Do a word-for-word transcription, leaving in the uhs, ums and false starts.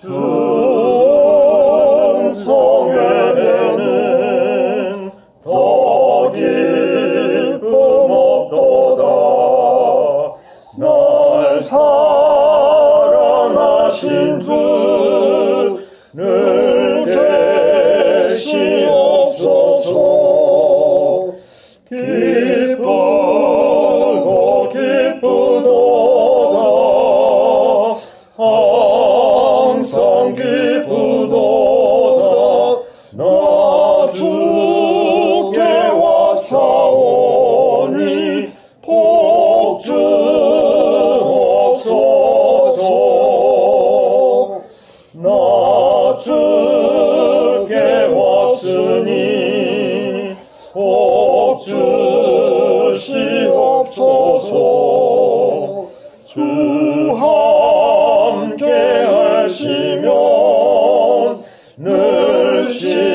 중성에는 더 기쁨 없도다. 날 사랑하신 주 늘 계시옵소서. 기쁘고 기쁘도다. 항상 기쁘도다. 나 주께 왔사오니 복주옵소서. 나 주께 왔으니 복주시옵소서. 주 함께 하시면 늘 시